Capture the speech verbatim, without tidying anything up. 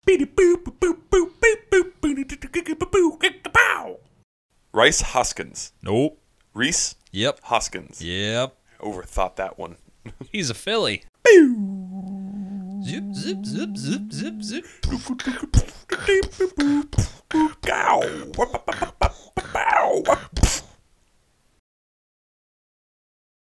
Rhys Hoskins. Nope. Rhys Yep. Hoskins. Yep. Overthought that one. He's a Philly. Zip, zip, zip, zip, zip, zip. Ow.